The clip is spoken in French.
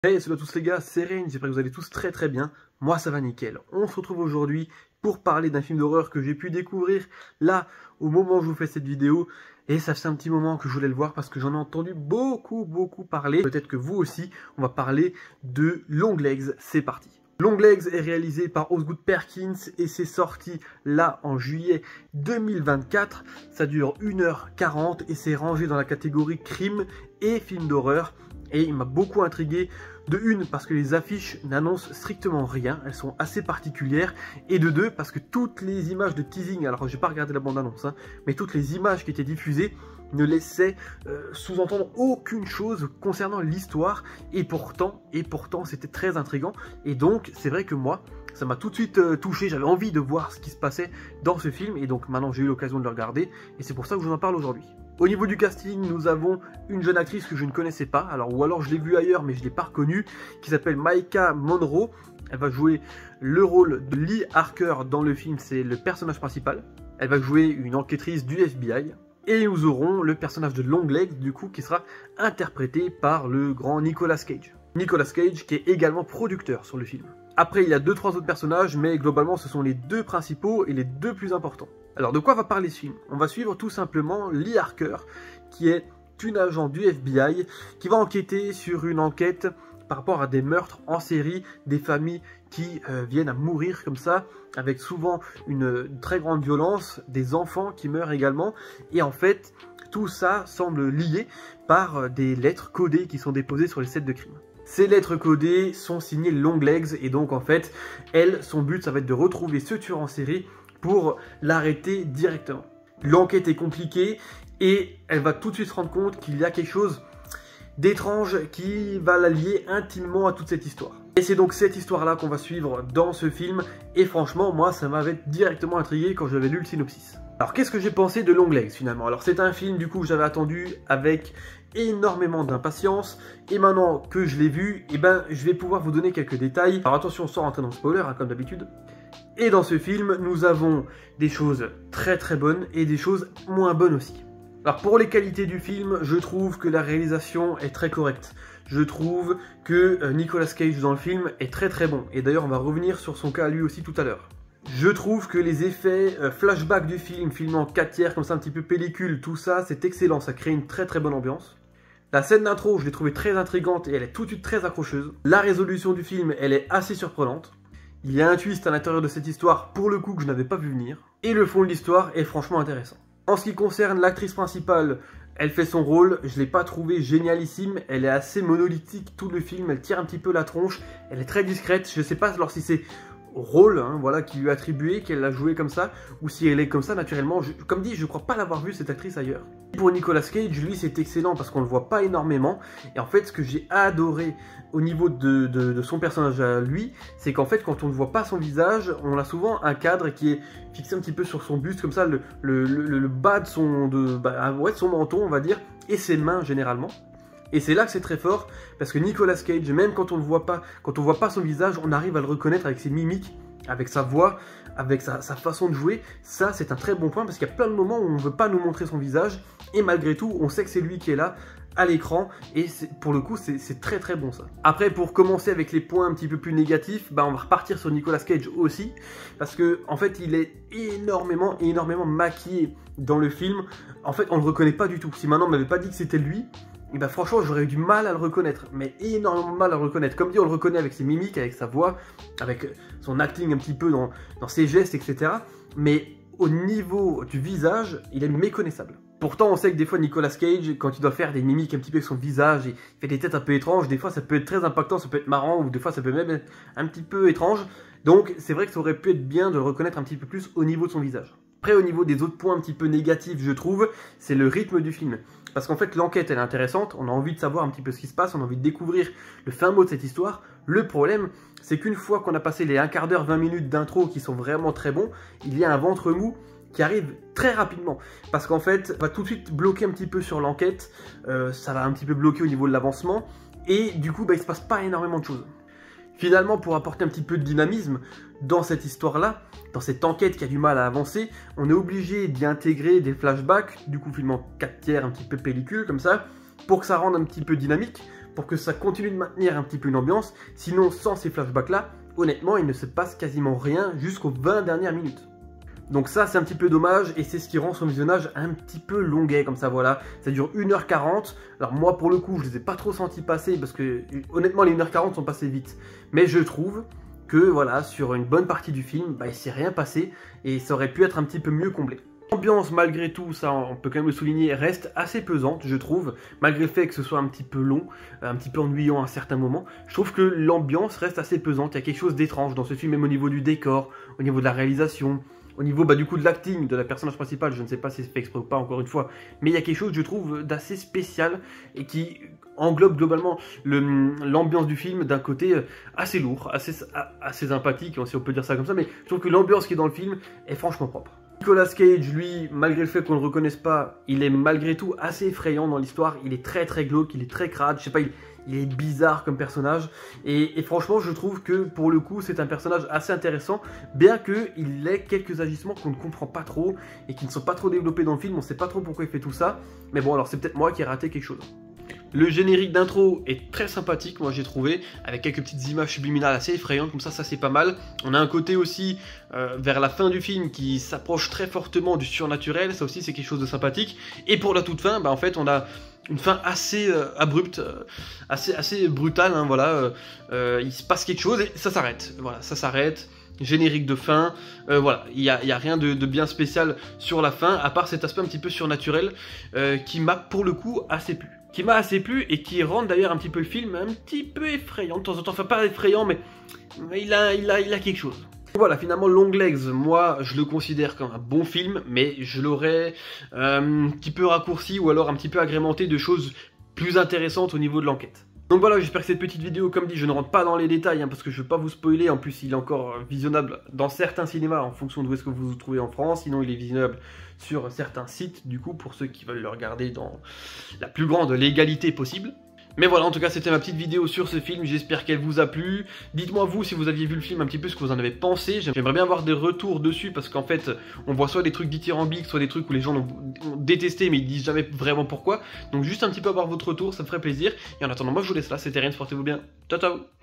Hey, salut à tous les gars, c'est Rain, j'espère que vous allez tous très bien. Moi ça va nickel. On se retrouve aujourd'hui pour parler d'un film d'horreur que j'ai pu découvrir là au moment où je vous fais cette vidéo. Et ça fait un petit moment que je voulais le voir parce que j'en ai entendu beaucoup parler. Peut-être que vous aussi, on va parler de Longlegs, c'est parti. Longlegs est réalisé par Osgood Perkins et c'est sorti là en juillet 2024. Ça dure 1h40 et c'est rangé dans la catégorie crime et film d'horreur. Et il m'a beaucoup intrigué, de une parce que les affiches n'annoncent strictement rien, elles sont assez particulières, et de deux parce que toutes les images de teasing, alors j'ai pas regardé la bande-annonce, mais toutes les images qui étaient diffusées ne laissaient sous-entendre aucune chose concernant l'histoire, et pourtant c'était très intriguant, et donc c'est vrai que moi, ça m'a tout de suite touché, j'avais envie de voir ce qui se passait dans ce film, et donc maintenant j'ai eu l'occasion de le regarder, et c'est pour ça que je vous en parle aujourd'hui. Au niveau du casting, nous avons une jeune actrice que je ne connaissais pas, ou alors je l'ai vue ailleurs mais je ne l'ai pas reconnue, qui s'appelle Maika Monroe. Elle va jouer le rôle de Lee Harker dans le film, c'est le personnage principal. Elle va jouer une enquêtrice du FBI. Et nous aurons le personnage de Longlegs, du coup, qui sera interprété par le grand Nicolas Cage. Nicolas Cage qui est également producteur sur le film. Après, il y a 2-3 autres personnages, mais globalement, ce sont les deux principaux et les deux plus importants. Alors, de quoi va parler ce film? On va suivre tout simplement Lee Harker, qui est une agent du FBI, qui va enquêter sur une enquête par rapport à des meurtres en série, des familles qui viennent à mourir comme ça, avec souvent une très grande violence, des enfants qui meurent également, et en fait, tout ça semble lié par des lettres codées qui sont déposées sur les scènes de crime. Ces lettres codées sont signées Longlegs, et donc en fait, elle, son but, ça va être de retrouver ce tueur en série pour l'arrêter directement. L'enquête est compliquée, et elle va tout de suite se rendre compte qu'il y a quelque chose d'étrange qui va la lier intimement à toute cette histoire. Et c'est donc cette histoire-là qu'on va suivre dans ce film, et franchement, moi, ça m'avait directement intrigué quand j'avais lu le synopsis. Alors, qu'est-ce que j'ai pensé de Longlegs, finalement? Alors, c'est un film, du coup, que j'avais attendu avec énormément d'impatience, et maintenant que je l'ai vu, eh ben, je vais pouvoir vous donner quelques détails. Alors, attention, sans rentrer dans le spoiler, comme d'habitude. Et dans ce film, nous avons des choses très bonnes, et des choses moins bonnes aussi. Alors pour les qualités du film, je trouve que la réalisation est très correcte. Je trouve que Nicolas Cage dans le film est très bon. Et d'ailleurs on va revenir sur son cas lui aussi tout à l'heure. Je trouve que les effets flashback du film, filmé en 4 tiers comme ça, un petit peu pellicule, tout ça c'est excellent, ça crée une très bonne ambiance. La scène d'intro, je l'ai trouvée très intrigante et elle est tout de suite très accrocheuse. La résolution du film, elle est assez surprenante. Il y a un twist à l'intérieur de cette histoire pour le coup que je n'avais pas vu venir. Et le fond de l'histoire est franchement intéressant. En ce qui concerne l'actrice principale, elle fait son rôle, je ne l'ai pas trouvée génialissime, elle est assez monolithique tout le film, elle tire un petit peu la tronche, elle est très discrète, je ne sais pas alors si c'est rôle voilà, qui lui est attribué, qu'elle l'a joué comme ça, ou si elle est comme ça naturellement. Comme dit, je ne crois pas l'avoir vu cette actrice ailleurs. Pour Nicolas Cage, lui c'est excellent parce qu'on le voit pas énormément, et en fait ce que j'ai adoré au niveau de son personnage à lui, c'est qu'en fait quand on ne voit pas son visage, on a souvent un cadre qui est fixé un petit peu sur son buste, comme ça le bas de son, de son menton on va dire, et ses mains généralement. Et c'est là que c'est très fort, parce que Nicolas Cage, même quand on ne voit pas, son visage, on arrive à le reconnaître avec ses mimiques, avec sa voix, avec sa façon de jouer. Ça, c'est un très bon point, parce qu'il y a plein de moments où on ne veut pas nous montrer son visage, et malgré tout, on sait que c'est lui qui est là, à l'écran, et pour le coup, c'est très bon ça. Après, pour commencer avec les points un petit peu plus négatifs, on va repartir sur Nicolas Cage aussi, parce que en fait, il est énormément maquillé dans le film. En fait, on ne le reconnaît pas du tout. Si maintenant on m'avait pas dit que c'était lui, et ben franchement j'aurais eu du mal à le reconnaître, mais énormément de mal à le reconnaître. Comme dit, on le reconnaît avec ses mimiques, avec sa voix, avec son acting un petit peu dans ses gestes, etc. Mais au niveau du visage, il est méconnaissable. Pourtant on sait que des fois Nicolas Cage, quand il doit faire des mimiques un petit peu avec son visage, il fait des têtes un peu étranges, des fois ça peut être très impactant, ça peut être marrant, ou des fois ça peut même être un petit peu étrange. Donc c'est vrai que ça aurait pu être bien de le reconnaître un petit peu plus au niveau de son visage. Après, au niveau des autres points un petit peu négatifs, je trouve, c'est le rythme du film. Parce qu'en fait, l'enquête, elle est intéressante, on a envie de savoir un petit peu ce qui se passe, on a envie de découvrir le fin mot de cette histoire. Le problème, c'est qu'une fois qu'on a passé les 1 quart d'heure, 20 minutes d'intro qui sont vraiment très bons, il y a un ventre mou qui arrive très rapidement. Parce qu'en fait, on va tout de suite bloquer un petit peu sur l'enquête, ça va un petit peu bloquer au niveau de l'avancement, et du coup, il ne se passe pas énormément de choses. Finalement, pour apporter un petit peu de dynamisme dans cette histoire-là, dans cette enquête qui a du mal à avancer, on est obligé d'y intégrer des flashbacks, du coup film en 4 tiers, un petit peu pellicule comme ça, pour que ça rende un petit peu dynamique, pour que ça continue de maintenir un petit peu une ambiance. Sinon, sans ces flashbacks-là, honnêtement, il ne se passe quasiment rien jusqu'aux 20 dernières minutes. Donc ça, c'est un petit peu dommage et c'est ce qui rend son visionnage un petit peu longuet comme ça, voilà. Ça dure 1h40. Alors moi, pour le coup, je les ai pas trop sentis passer parce que honnêtement, les 1h40 sont passées vite. Mais je trouve que voilà, sur une bonne partie du film, bah, il s'est rien passé et ça aurait pu être un petit peu mieux comblé. L'ambiance, malgré tout, ça on peut quand même le souligner, reste assez pesante, je trouve, malgré le fait que ce soit un petit peu long, un petit peu ennuyant à certains moments. Je trouve que l'ambiance reste assez pesante, il y a quelque chose d'étrange dans ce film, même au niveau du décor, au niveau de la réalisation, au niveau du coup de l'acting de la personnage principale. Je ne sais pas si c'est fait exprès ou pas, encore une fois, mais il y a quelque chose, je trouve, d'assez spécial et qui englobe globalement l'ambiance du film d'un côté assez lourd, assez sympathique, si on peut dire ça comme ça, mais je trouve que l'ambiance qui est dans le film est franchement propre. Nicolas Cage, lui, malgré le fait qu'on ne le reconnaisse pas, il est malgré tout assez effrayant dans l'histoire. Il est très très glauque, il est très crade, je sais pas, il est bizarre comme personnage. Et franchement, je trouve que pour le coup, c'est un personnage assez intéressant, bien qu'il ait quelques agissements qu'on ne comprend pas trop et qui ne sont pas trop développés dans le film. On ne sait pas trop pourquoi il fait tout ça, mais bon, alors c'est peut-être moi qui ai raté quelque chose. Le générique d'intro est très sympathique, moi j'ai trouvé, avec quelques petites images subliminales assez effrayantes, comme ça c'est pas mal. On a un côté aussi, vers la fin du film, qui s'approche très fortement du surnaturel, ça aussi c'est quelque chose de sympathique. Et pour la toute fin, bah, en fait on a une fin assez abrupte, assez brutale, hein, voilà. Il se passe quelque chose et ça s'arrête, voilà, ça s'arrête. Générique de fin, voilà, il n'y a rien de bien spécial sur la fin, à part cet aspect un petit peu surnaturel qui m'a pour le coup assez plu. Et qui rend d'ailleurs un petit peu le film un petit peu effrayant de temps en temps, enfin pas effrayant, mais il a quelque chose. Voilà, finalement Longlegs, moi je le considère comme un bon film, mais je l'aurais un petit peu raccourci ou alors un petit peu agrémenté de choses plus intéressantes au niveau de l'enquête. Donc voilà, j'espère que cette petite vidéo, comme dit, je ne rentre pas dans les détails, hein, parce que je ne veux pas vous spoiler. En plus, il est encore visionnable dans certains cinémas en fonction d'où est-ce que vous vous trouvez en France. Sinon, il est visionnable sur certains sites, du coup, pour ceux qui veulent le regarder dans la plus grande légalité possible. Mais voilà, en tout cas, c'était ma petite vidéo sur ce film, j'espère qu'elle vous a plu. Dites-moi vous, si vous aviez vu le film, un petit peu ce que vous en avez pensé. J'aimerais bien avoir des retours dessus, parce qu'en fait, on voit soit des trucs dithyrambiques, soit des trucs où les gens ont détesté, mais ils disent jamais vraiment pourquoi. Donc juste un petit peu avoir votre retour, ça me ferait plaisir. Et en attendant, moi je vous laisse là, c'était Rien, portez-vous bien. Ciao ciao.